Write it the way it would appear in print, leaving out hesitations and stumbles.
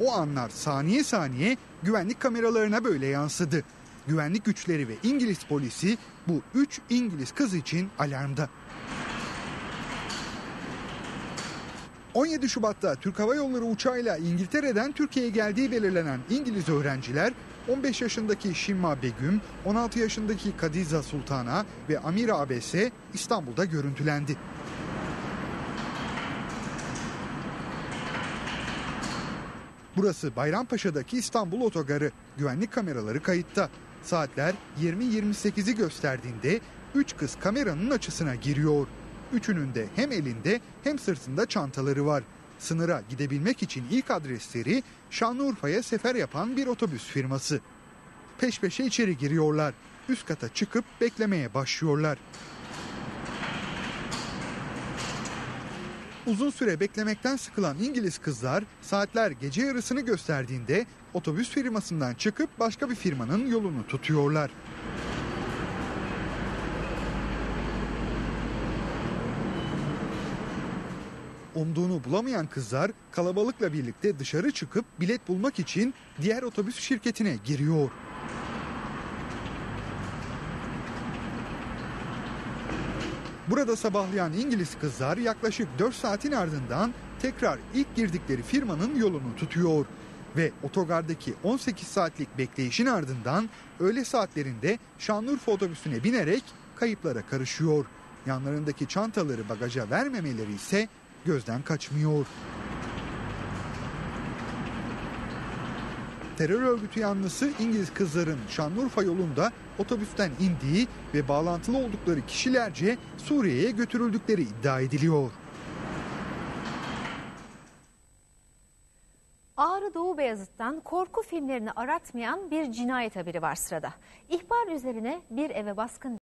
O anlar saniye saniye güvenlik kameralarına böyle yansıdı. Güvenlik güçleri ve İngiliz polisi bu 3 İngiliz kız için alarmda. 17 Şubat'ta Türk Hava Yolları uçağıyla İngiltere'den Türkiye'ye geldiği belirlenen İngiliz öğrenciler 15 yaşındaki Şimma Begüm, 16 yaşındaki Kadiza Sultana ve Amira Abese İstanbul'da görüntülendi. Burası Bayrampaşa'daki İstanbul Otogarı. Güvenlik kameraları kayıtta. Saatler 20.28'i gösterdiğinde 3 kız kameranın açısına giriyor. Üçünün de hem elinde hem sırtında çantaları var. Sınıra gidebilmek için ilk adresleri Şanlıurfa'ya sefer yapan bir otobüs firması. Peş peşe içeri giriyorlar. Üst kata çıkıp beklemeye başlıyorlar. Uzun süre beklemekten sıkılan İngiliz kızlar saatler gece yarısını gösterdiğinde otobüs firmasından çıkıp başka bir firmanın yolunu tutuyorlar. Umduğunu bulamayan kızlar kalabalıkla birlikte dışarı çıkıp bilet bulmak için diğer otobüs şirketine giriyor. Burada sabahlayan İngiliz kızlar yaklaşık 4 saatin ardından tekrar ilk girdikleri firmanın yolunu tutuyor. Ve otogardaki 18 saatlik bekleyişin ardından öğle saatlerinde Şanlıurfa otobüsüne binerek kayıplara karışıyor. Yanlarındaki çantaları bagaja vermemeleri ise gözden kaçmıyor. Terör örgütü yanlısı İngiliz kızların Şanlıurfa yolunda otobüsten indiği ve bağlantılı oldukları kişilerce Suriye'ye götürüldükleri iddia ediliyor. Ağrı Doğu Beyazıt'tan korku filmlerini aratmayan bir cinayet haberi var sırada. İhbar üzerine bir eve baskın